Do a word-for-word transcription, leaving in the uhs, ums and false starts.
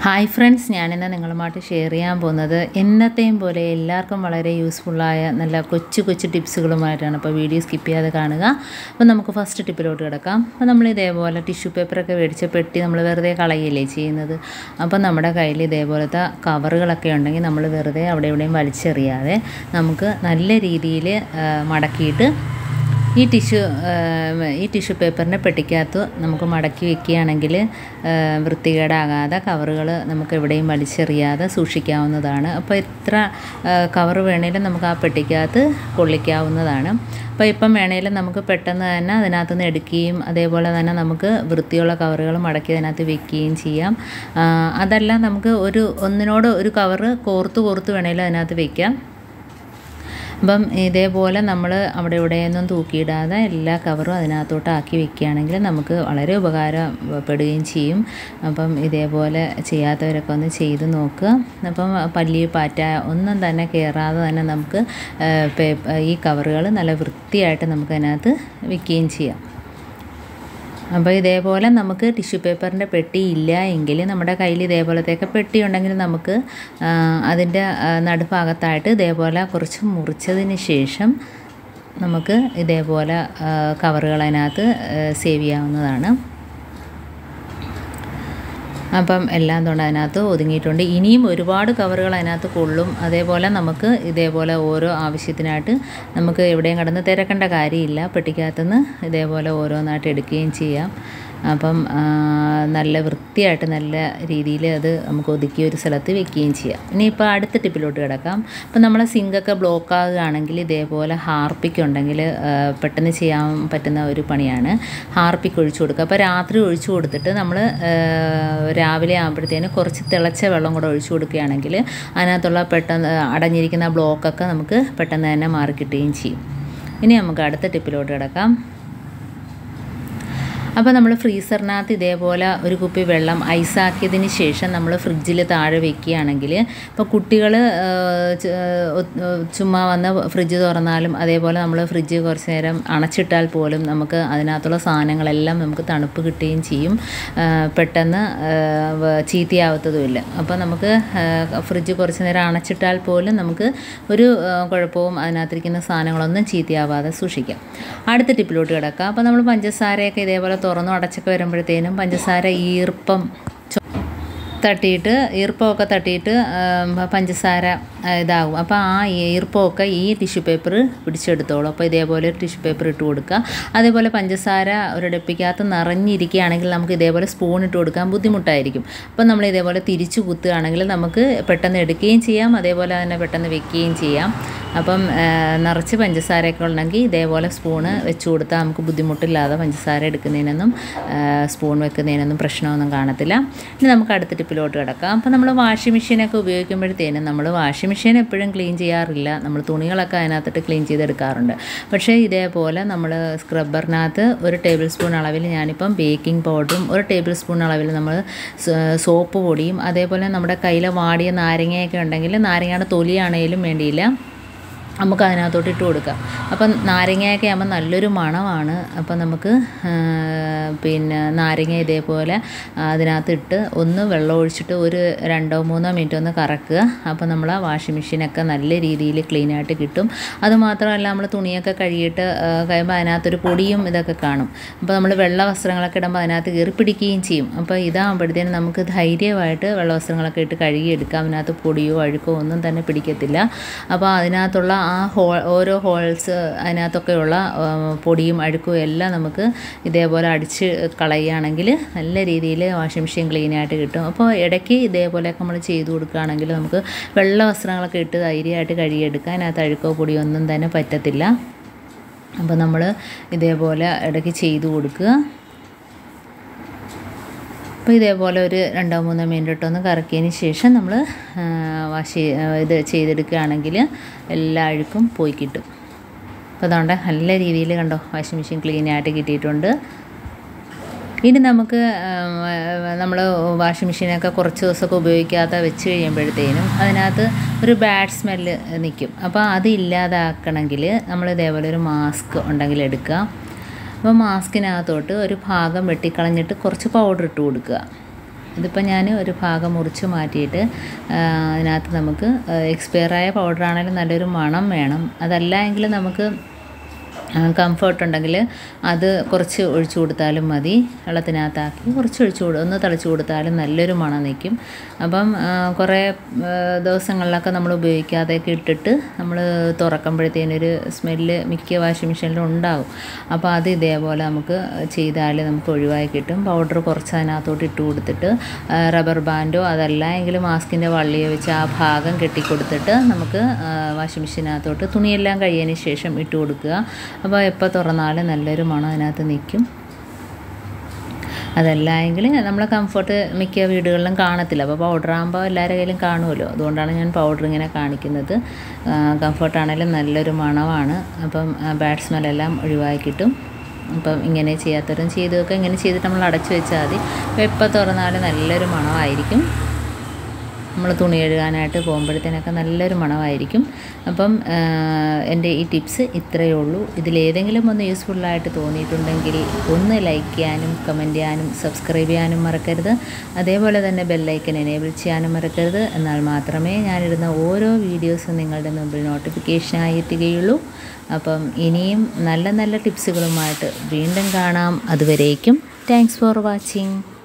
Hi friends, ഞാനിന്ന് നിങ്ങളുമായിട്ട് share ചെയ്യാൻ പോകുന്നത് എന്നത്തെയും പോലെ എല്ലാവർക്കും വളരെ യൂസ്ഫുള്ളായ നല്ല കൊച്ചു കൊച്ചു ടിപ്സുകളുമായിട്ടാണ്. അപ്പോൾ വീഡിയോ സ്കിപ്പ് ചെയ്യാതെ കാണുക. അപ്പോൾ നമുക്ക് ഫസ്റ്റ് ടിപ്പിലോട്ട് കിടക്കാം. അപ്പോൾ നമ്മൾ ഇതേപോലെ ടിഷ്യൂ പേപ്പറൊക്കെ മേടിച്ച് പെട്ടി നമ്മൾ വെറുതെ കളയുകയല്ലേ ചെയ്യുന്നത്. അപ്പോൾ നമ്മുടെ കയ്യിൽ ഇതേപോലത്തെ കവറുകളൊക്കെ ഉണ്ടെങ്കിൽ നമ്മൾ വെറുതെ അവിടെ ഇവിടെയും വലിച്ചെറിയാതെ നമുക്ക് നല്ല രീതിയിൽ മടക്കിയിട്ട് ഈ ടിഷ്യൂ ഈ ടിഷ്യൂ പേപ്പറിൻ്റെ പെട്ടിക്കകത്ത് നമുക്ക് മടക്കി വെക്കുകയാണെങ്കിൽ വൃത്തികേടാകാതെ കവറുകൾ നമുക്ക് എവിടെയും വലിച്ചെറിയാതെ സൂക്ഷിക്കാവുന്നതാണ്. അപ്പോൾ എത്ര കവർ വേണേലും നമുക്ക് ആ പെട്ടിക്കകത്ത് കൊള്ളിക്കാവുന്നതാണ്. അപ്പോൾ ഇപ്പം വേണേലും നമുക്ക് പെട്ടെന്ന് തന്നെ അതിനകത്ത് നിന്ന് എടുക്കുകയും അതേപോലെ തന്നെ നമുക്ക് വൃത്തിയുള്ള കവറുകൾ മടക്കി അതിനകത്ത് വെക്കുകയും ചെയ്യാം. അതല്ല നമുക്ക് ഒരു ഒന്നിനോട് ഒരു കവറ് കോർത്ത് കോർത്ത് വേണേലും അതിനകത്ത് വയ്ക്കാം. അപ്പം ഇതേപോലെ നമ്മൾ അവിടെ ഇവിടെയൊന്നും തൂക്കിയിടാതെ എല്ലാ കവറും അതിനകത്തോട്ട് ആക്കി വെക്കുകയാണെങ്കിൽ നമുക്ക് വളരെ ഉപകാരപ്പെടുകയും ചെയ്യും. അപ്പം ഇതേപോലെ ചെയ്യാത്തവരൊക്കെ ഒന്ന് ചെയ്ത് നോക്കുക. അപ്പം പല്ലി പാറ്റ ഒന്നും തന്നെ കയറാതെ തന്നെ നമുക്ക് ഈ കവറുകൾ നല്ല വൃത്തിയായിട്ട് നമുക്ക് അതിനകത്ത് വെക്കുകയും ചെയ്യാം. അപ്പോൾ ഇതേപോലെ നമുക്ക് ടിഷ്യൂ പേപ്പറിൻ്റെ പെട്ടി ഇല്ല എങ്കിൽ നമ്മുടെ കയ്യിൽ ഇതേപോലത്തെയൊക്കെ പെട്ടി ഉണ്ടെങ്കിൽ നമുക്ക് അതിൻ്റെ നടുഭാഗത്തായിട്ട് ഇതേപോലെ കുറച്ച് മുറിച്ചതിന് ശേഷം നമുക്ക് ഇതേപോലെ കവറുകൾ അതിനകത്ത് സേവ് ചെയ്യാവുന്നതാണ്. അപ്പം എല്ലാം കൊണ്ട് അതിനകത്ത് ഒതുങ്ങിയിട്ടുണ്ട്. ഇനിയും ഒരുപാട് കവറുകൾ അതിനകത്ത് കൊള്ളും. അതേപോലെ നമുക്ക് ഇതേപോലെ ഓരോ ആവശ്യത്തിനായിട്ട് നമുക്ക് എവിടെയും കിടന്ന് തിരക്കേണ്ട കാര്യമില്ല. പെട്ടിക്കകത്തുനിന്ന് ഇതേപോലെ ഓരോന്നായിട്ട് എടുക്കുകയും ചെയ്യാം. അപ്പം നല്ല വൃത്തിയായിട്ട് നല്ല രീതിയിൽ അത് നമുക്ക് ഒതുക്കി ഒരു സ്ഥലത്ത് വെക്കുകയും ചെയ്യാം. ഇനിയിപ്പോൾ അടുത്ത ടിപ്പിലോട്ട് കിടക്കാം. അപ്പം നമ്മളെ സിങ്കൊക്കെ ബ്ലോക്ക് ആകുകയാണെങ്കിൽ ഇതേപോലെ ഹാർപ്പിക്ക് ഉണ്ടെങ്കിൽ പെട്ടെന്ന് ചെയ്യാൻ പറ്റുന്ന ഒരു പണിയാണ് ഹാർപ്പിക്ക് ഒഴിച്ചു കൊടുക്കുക. അപ്പോൾ രാത്രി ഒഴിച്ചു കൊടുത്തിട്ട് നമ്മൾ രാവിലെ ആകുമ്പോഴത്തേന് കുറച്ച് തിളച്ച വെള്ളം കൂടെ ഒഴിച്ചു കൊടുക്കുകയാണെങ്കിൽ അതിനകത്തുള്ള പെട്ടെന്ന് അടഞ്ഞിരിക്കുന്ന ബ്ലോക്കൊക്കെ നമുക്ക് പെട്ടെന്ന് തന്നെ മാറിക്കിട്ടുകയും ചെയ്യും. ഇനി നമുക്ക് അടുത്ത ടിപ്പിലോട്ട് കിടക്കാം. അപ്പോൾ നമ്മൾ ഫ്രീസറിനകത്ത് ഇതേപോലെ ഒരു കുപ്പി വെള്ളം ഐസാക്കിയതിന് ശേഷം നമ്മൾ ഫ്രിഡ്ജിൽ താഴെ വെക്കുകയാണെങ്കിൽ ഇപ്പോൾ കുട്ടികൾ ചുമ്മാ വന്ന് ഫ്രിഡ്ജ് തുറന്നാലും അതേപോലെ നമ്മൾ ഫ്രിഡ്ജ് കുറച്ച് നേരം അണച്ചിട്ടാൽ പോലും നമുക്ക് അതിനകത്തുള്ള സാധനങ്ങളെല്ലാം നമുക്ക് തണുപ്പ് കിട്ടുകയും ചെയ്യും. പെട്ടെന്ന് ചീത്തയാവത്തതുമില്ല. അപ്പോൾ നമുക്ക് ഫ്രിഡ്ജ് കുറച്ച് നേരം അണച്ചിട്ടാൽ പോലും നമുക്ക് ഒരു കുഴപ്പവും അതിനകത്തിരിക്കുന്ന സാധനങ്ങളൊന്നും ചീത്തയാവാതെ സൂക്ഷിക്കാം. അടുത്ത ടിപ്പിലോട്ട് കിടക്കാം. അപ്പോൾ നമ്മൾ പഞ്ചസാരയൊക്കെ ഇതേപോലെ തുറന്നു അടച്ചൊക്കെ വരുമ്പോഴത്തേനും പഞ്ചസാര ഈർപ്പം തട്ടിയിട്ട് ഈർപ്പമൊക്കെ തട്ടിയിട്ട് പഞ്ചസാര ഇതാകും. അപ്പോൾ ആ ഈർപ്പമൊക്കെ ഈ ടിഷ്യൂ പേപ്പർ പിടിച്ചെടുത്തോളും. അപ്പോൾ ഇതേപോലെ ഒരു ടിഷ്യൂ പേപ്പർ ഇട്ട് കൊടുക്കുക. അതേപോലെ പഞ്ചസാര ഒരു ഡപ്പിക്കകത്ത് നിറഞ്ഞിരിക്കുകയാണെങ്കിൽ നമുക്ക് ഇതേപോലെ സ്പൂൺ ഇട്ട് കൊടുക്കാൻ ബുദ്ധിമുട്ടായിരിക്കും. അപ്പം നമ്മൾ ഇതേപോലെ തിരിച്ചു കുത്തുകയാണെങ്കിൽ നമുക്ക് പെട്ടെന്ന് എടുക്കുകയും ചെയ്യാം, അതേപോലെ തന്നെ പെട്ടെന്ന് വെക്കുകയും ചെയ്യാം. അപ്പം നിറച്ച് പഞ്ചസാരയൊക്കെ ഉണ്ടെങ്കിൽ ഇതേപോലെ സ്പൂണ് വെച്ച് കൊടുത്താൽ നമുക്ക് ബുദ്ധിമുട്ടില്ലാതെ പഞ്ചസാര എടുക്കുന്നതിനൊന്നും സ്പൂൺ വെക്കുന്നതിനൊന്നും പ്രശ്നമൊന്നും കാണത്തില്ല. ഇനി നമുക്ക് അടുത്ത ടിപ്പിലോട്ട് കിടക്കാം. അപ്പോൾ നമ്മൾ വാഷിംഗ് മെഷീനൊക്കെ ഉപയോഗിക്കുമ്പോഴത്തേനും നമ്മൾ വാഷിംഗ് മെഷീൻ എപ്പോഴും ക്ലീൻ ചെയ്യാറില്ല. നമ്മൾ തുണികളൊക്കെ അതിനകത്തിട്ട് ക്ലീൻ ചെയ്തെടുക്കാറുണ്ട്. പക്ഷേ ഇതേപോലെ നമ്മൾ സ്ക്രബ്ബറിനകത്ത് ഒരു ടേബിൾ സ്പൂൺ അളവിൽ ഞാനിപ്പം ബേക്കിംഗ് പൗഡറും ഒരു ടേബിൾ സ്പൂൺ അളവിൽ നമ്മൾ സോപ്പ് പൊടിയും അതേപോലെ നമ്മുടെ കയ്യിൽ വാടിയ നാരങ്ങയൊക്കെ ഉണ്ടെങ്കിൽ നാരങ്ങയുടെ തൊലിയാണേലും വേണ്ടിയില്ല നമുക്ക് അതിനകത്തോട്ട് ഇട്ട് കൊടുക്കാം. അപ്പം നാരങ്ങയൊക്കെ ആകുമ്പോൾ നല്ലൊരു മണമാണ്. അപ്പം നമുക്ക് പിന്നെ നാരങ്ങ ഇതേപോലെ അതിനകത്ത് ഇട്ട് ഒന്ന് വെള്ളം ഒഴിച്ചിട്ട് ഒരു രണ്ടോ മൂന്നോ മിനിറ്റ് ഒന്ന് കറക്കുക. അപ്പോൾ നമ്മൾ ആ വാഷിംഗ് മെഷീനൊക്കെ നല്ല രീതിയിൽ ക്ലീനായിട്ട് കിട്ടും. അതുമാത്രമല്ല നമ്മൾ തുണിയൊക്കെ കഴുകിയിട്ട് കഴിയുമ്പോൾ അതിനകത്തൊരു പൊടിയും ഇതൊക്കെ കാണും. അപ്പോൾ നമ്മൾ വെള്ള വസ്ത്രങ്ങളൊക്കെ ഇടുമ്പോൾ അതിനകത്ത് കയറി പിടിക്കുകയും ചെയ്യും. അപ്പോൾ ഇതാകുമ്പോഴത്തേനും നമുക്ക് ധൈര്യമായിട്ട് വെള്ള വസ്ത്രങ്ങളൊക്കെ ഇട്ട് കഴുകിയെടുക്കാം. അതിനകത്ത് പൊടിയോ അഴുക്കോ ഒന്നും തന്നെ പിടിക്കത്തില്ല. അപ്പോൾ അതിനകത്തുള്ള ആ ഹോൾ ഓരോ ഹോൾസ് അതിനകത്തൊക്കെയുള്ള പൊടിയും അഴുക്കും എല്ലാം നമുക്ക് ഇതേപോലെ അടിച്ച് കളയുകയാണെങ്കിൽ നല്ല രീതിയിൽ വാഷിംഗ് മെഷീൻ ക്ലീനായിട്ട് കിട്ടും. അപ്പോൾ ഇടയ്ക്ക് ഇതേപോലെയൊക്കെ നമ്മൾ ചെയ്ത് കൊടുക്കുകയാണെങ്കിൽ നമുക്ക് വെള്ള വസ്ത്രങ്ങളൊക്കെ ഇട്ട് ധൈര്യമായിട്ട് കഴുകിയെടുക്കാൻ അതിനകത്ത് അഴുക്കോ പൊടിയോ ഒന്നും തന്നെ പറ്റത്തില്ല. അപ്പോൾ നമ്മൾ ഇതേപോലെ ഇടയ്ക്ക് ചെയ്ത് കൊടുക്കുക. അപ്പോൾ ഇതേപോലെ ഒരു രണ്ടോ മൂന്നോ മിനിറ്റ് ഒന്ന് കറക്കിയതിന് ശേഷം നമ്മൾ വാഷ് ഇത് ചെയ്തെടുക്കുകയാണെങ്കിൽ എല്ലാ അഴുക്കും പോയി കിട്ടും. അപ്പോൾ അതുകൊണ്ട് നല്ല രീതിയിൽ കണ്ടോ വാഷിംഗ് മെഷീൻ ക്ലീനായിട്ട് കിട്ടിയിട്ടുണ്ട്. ഇനി നമുക്ക് നമ്മൾ വാഷിംഗ് മെഷീനൊക്കെ കുറച്ച് ദിവസമൊക്കെ ഉപയോഗിക്കാതെ വെച്ച് കഴിയുമ്പോഴത്തേനും അതിനകത്ത് ഒരു ബാഡ് സ്മെല്ല് നിൽക്കും. അപ്പോൾ അത് ഇല്ലാതാക്കണമെങ്കിൽ നമ്മൾ ഇതേപോലെ ഒരു മാസ്ക് ഉണ്ടെങ്കിൽ എടുക്കുക. അപ്പോൾ മാസ്കിനകത്തോട്ട് ഒരു ഭാഗം വെട്ടിക്കളഞ്ഞിട്ട് കുറച്ച് പൗഡർ ഇട്ട് കൊടുക്കുക. ഇതിപ്പോൾ ഞാൻ ഒരു ഭാഗം മുറിച്ച് മാറ്റിയിട്ട് അതിനകത്ത് നമുക്ക് എക്സ്പയറായ പൗഡറാണെങ്കിലും നല്ലൊരു മണം വേണം. അതല്ല എങ്കിൽ നമുക്ക് കംഫർട്ട് ഉണ്ടെങ്കിൽ അത് കുറച്ച് ഒഴിച്ചു കൊടുത്താലും മതി. വെള്ളത്തിനകത്താക്കി കുറച്ച് ഒഴിച്ചു കൊടു ഒന്ന് തളിച്ചു കൊടുത്താലും നല്ലൊരു മണം നിൽക്കും. അപ്പം കുറേ ദിവസങ്ങളിലൊക്കെ നമ്മൾ ഉപയോഗിക്കാതെയൊക്കെ ഇട്ടിട്ട് നമ്മൾ തുറക്കുമ്പോഴത്തേനൊരു സ്മെല്ല് മിക്ക വാഷിംഗ് മെഷീനിലും ഉണ്ടാകും. അപ്പോൾ അത് ഇതേപോലെ നമുക്ക് ചെയ്താൽ നമുക്ക് ഒഴിവായി കിട്ടും. പൗഡർ കുറച്ച് അതിനകത്തോട്ട് ഇട്ട് കൊടുത്തിട്ട് റബ്ബർ ബാൻഡോ അതല്ല എങ്കിൽ മാസ്കിൻ്റെ വള്ളിയോ വെച്ച് ആ ഭാഗം കെട്ടിക്കൊടുത്തിട്ട് നമുക്ക് വാഷിംഗ് മെഷീനകത്തോട്ട് തുണിയെല്ലാം കഴിയതിന് ശേഷം ഇട്ട് കൊടുക്കുക. അപ്പോൾ എപ്പോൾ തുറന്നാലും നല്ലൊരു മണം അതിനകത്ത് നിൽക്കും. അതല്ല എങ്കിൽ നമ്മളെ കംഫർട്ട് മിക്ക വീടുകളിലും കാണത്തില്ല. അപ്പോൾ പൗഡർ ആകുമ്പോൾ എല്ലാവരുടെ കയ്യിലും കാണുമല്ലോ. അതുകൊണ്ടാണ് ഞാൻ പൗഡർ ഇങ്ങനെ കാണിക്കുന്നത്. കംഫർട്ടാണെങ്കിലും നല്ലൊരു മണമാണ്. അപ്പം ബാഡ് സ്മെല്ലെല്ലാം ഒഴിവാക്കി കിട്ടും. അപ്പം ഇങ്ങനെ ചെയ്യാത്തവരും ചെയ്തൊക്കെ ഇങ്ങനെ ചെയ്തിട്ട് നമ്മൾ അടച്ചു വെച്ചാൽ മതി. അപ്പോൾ എപ്പോൾ തുറന്നാലും നല്ലൊരു മണമായിരിക്കും. നമ്മൾ തുണി കഴുകാനായിട്ട് പോകുമ്പോഴത്തേനൊക്കെ നല്ലൊരു മണമായിരിക്കും. അപ്പം എൻ്റെ ഈ ടിപ്സ് ഇത്രയേ ഉള്ളൂ. ഇതിലേതെങ്കിലും ഒന്ന് യൂസ്ഫുള്ളായിട്ട് തോന്നിയിട്ടുണ്ടെങ്കിൽ ഒന്ന് ലൈക്ക് ചെയ്യാനും കമൻറ്റ് ചെയ്യാനും സബ്സ്ക്രൈബ് ചെയ്യാനും മറക്കരുത്. അതേപോലെ തന്നെ ബെല്ലൈക്കൻ എനേബിൾ ചെയ്യാനും മറക്കരുത്. എന്നാൽ മാത്രമേ ഞാനിടുന്ന ഓരോ വീഡിയോസും നിങ്ങളുടെ മുമ്പിൽ നോട്ടിഫിക്കേഷനായി എത്തുകയുള്ളൂ. അപ്പം ഇനിയും നല്ല നല്ല ടിപ്സുകളുമായിട്ട് വീണ്ടും കാണാം. അതുവരേക്കും താങ്ക്സ് ഫോർ വാച്ചിങ്.